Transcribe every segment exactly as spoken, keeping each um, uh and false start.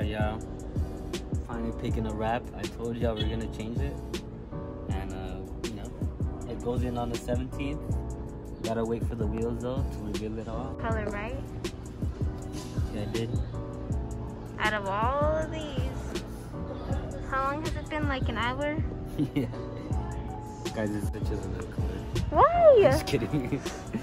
Alright, y'all. Finally picking a wrap. I told y'all we are gonna change it. And, uh, you know, it goes in on the seventeenth. Gotta wait for the wheels, though, to reveal it all. Color, right? Yeah, I did. Out of all of these, how long has it been? Like an hour? Yeah. Guys, it's such a little color. Why? Just kidding.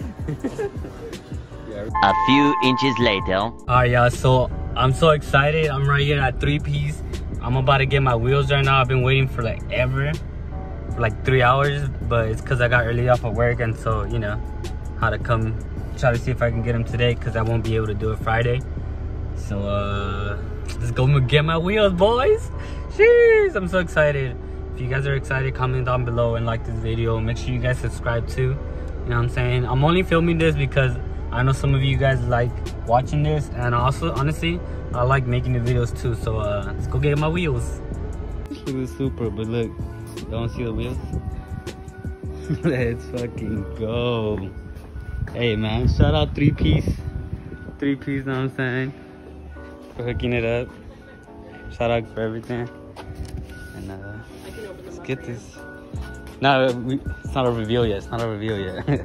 A few inches later. Alright, y'all, so I'm so excited. I'm right here at three piece. I'm about to get my wheels right now. I've been waiting for like ever, for like three hours, but it's because I got early off of work, and so, you know, how to come try to see if I can get them today, because I won't be able to do it Friday. So, uh, let's go get my wheels, boys. Jeez, I'm so excited. If you guys are excited, comment down below and like this video. Make sure you guys subscribe too. You know what I'm saying? I'm only filming this because I know some of you guys like watching this, and also, honestly, I like making the videos too. So uh, let's go get my wheels. Look at the Supra, but look, you don't see the wheels? Let's fucking go. Hey man, shout out three piece. Three piece, know what I'm saying? For hooking it up. Shout out for everything. And uh, let's get this. No, we, it's not a reveal yet. It's not a reveal yet.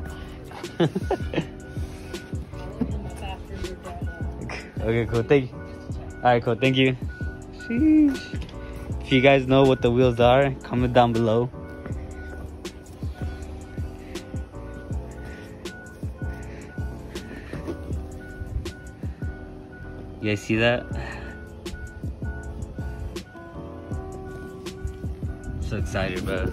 Okay, cool. Thank you. Alright, cool. Thank you. Sheesh. If you guys know what the wheels are, comment down below. You guys see that? So excited, bro.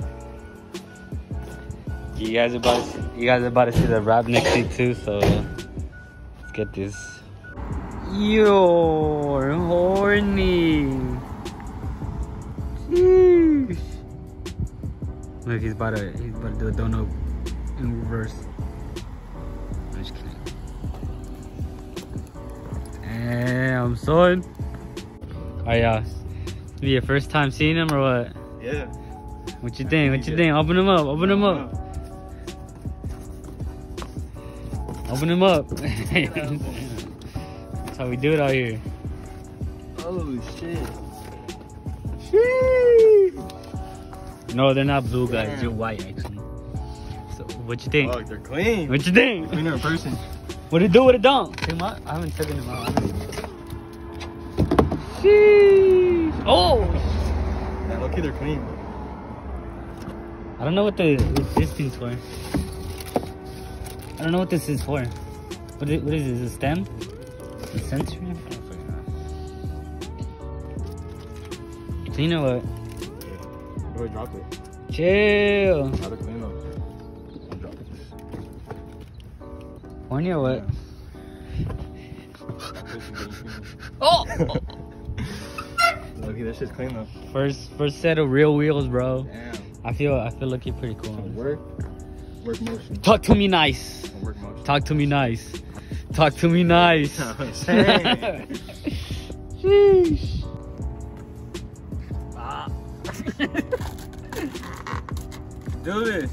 You guys are about to, you guys are about to see the wrap next week too, so let's get this. You're horny. Sheesh. Look, he's about to he's about to do a donut in reverse. I'm just kidding. Damn, son. Alright, y'all. This be your first time seeing him or what? Yeah. What you think? What you think? Open him up. Open him up. Open him up. That's how we do it out here. Oh shit. Sheesh. No, they're not blue, guys. They're white, actually. So, what you think? Oh, they're clean. What you think? Cleaner in person. What it do? What it don't? Take them out? I haven't taken them out. Sheesh. Oh. Yeah, okay, they're clean. I don't know what the what this thing's for. I don't know what this is for. What is, what is this? A stem? A sensor? I don't fucking know. So you know what? Where do I drop it? Chill. How to clean them? I'll drop it. Horny or what? Yeah. Oh! Okay, that shit's clean though. First, first set of real wheels, bro. Damn. I feel, I feel looking pretty cool. Work, work motion. Talk to me nice. Work motion. Talk to me nice. Talk to me nice. Sheesh. Ah. Do this.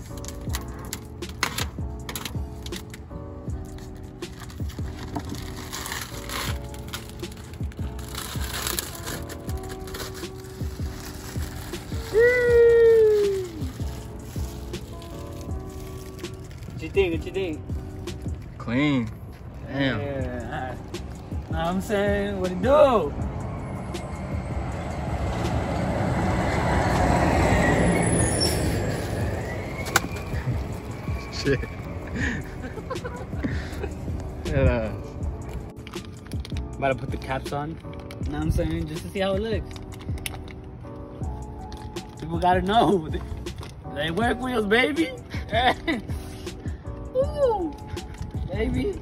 What you think? What you think? Clean. Damn. Yeah. Know what I'm saying? What it do? Shit. Yeah. About to put the caps on. Know what I'm saying? Just to see how it looks. People gotta know. They work wheels, baby. Ooh, baby.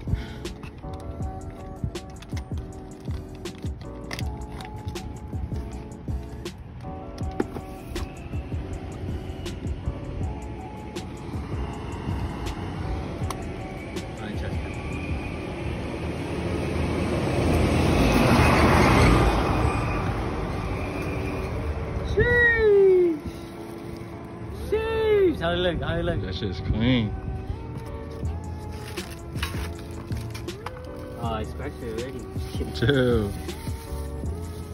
Sheesh. Sheesh. How it look? How it look? That shit's clean. Oh, I expected it already. Chill.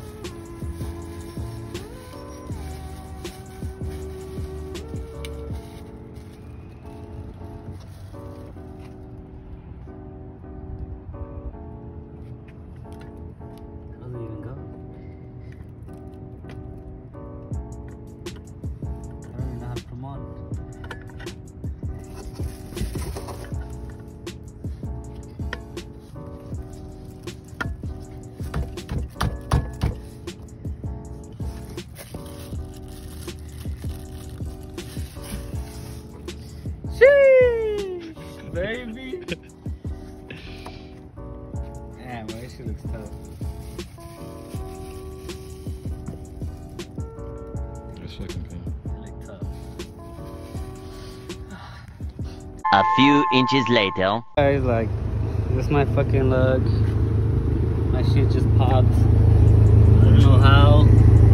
Damn, bro, this shit looks tough. It's fucking pain. It looks tough. A few inches later. Guys, like, this is my fucking lug. My shit just popped. I don't know how.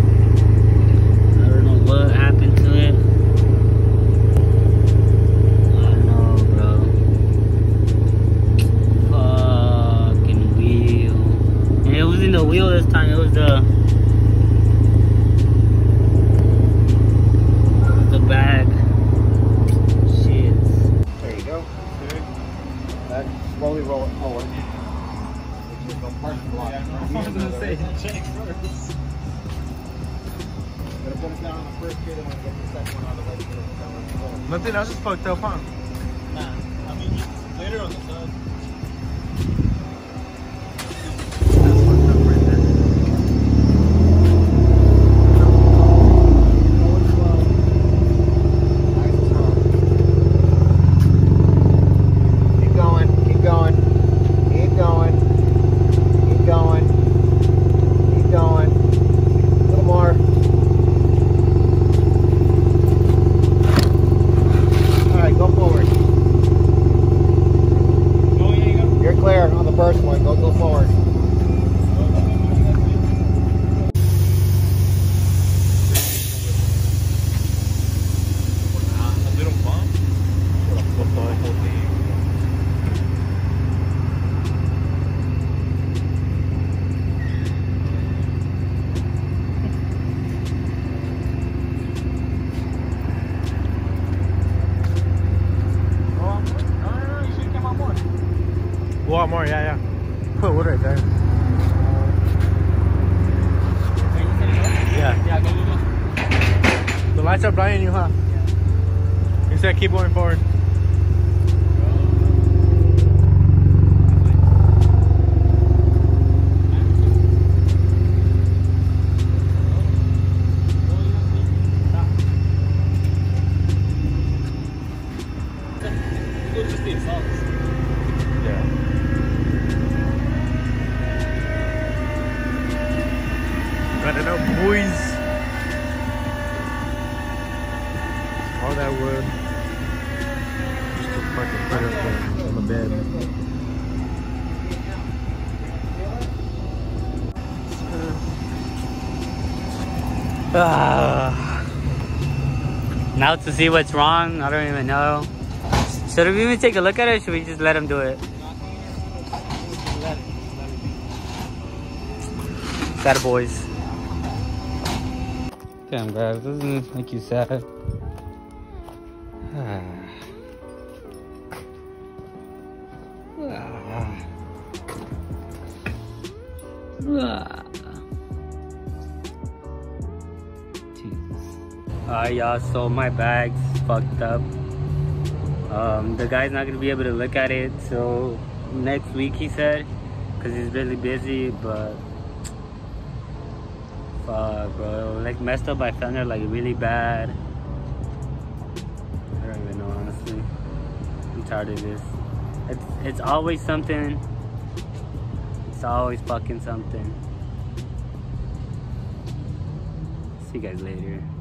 I don't know what happened to it. I don't know, bro. Fucking wheel. And it wasn't the wheel this time, it was the the bag. Shit. There you go. That slowly roll it forward. There's no parking block. I was gonna say, check first. Gonna put it down on the first kid and when I get the second one out of the way, put it down on the floor. Nothing else is fucked up, huh? Nah, I mean, later on the side. First one, go go forward. A little bump. A lot more, yeah, yeah. Put wood right there. Yeah. Yeah, go, go, go. The lights are blinding you, huh? Yeah. You said keep going forward. Yeah. Got it up, boys. All that wood. Just to fucking put it on the bed. Ah. Now to see what's wrong, I don't even know. Should we even take a look at it or should we just let him do it? Sad boys. Damn guys, doesn't this make you sad? Ah. Ah. Ah. Alright y'all, so my bag's fucked up. Um, the guy's not gonna be able to look at it till next week, he said, because he's really busy, but fuck bro, like messed up my fender like really bad. I don't even know, honestly. I'm tired of this. It's, it's always something. It's always fucking something. See you guys later.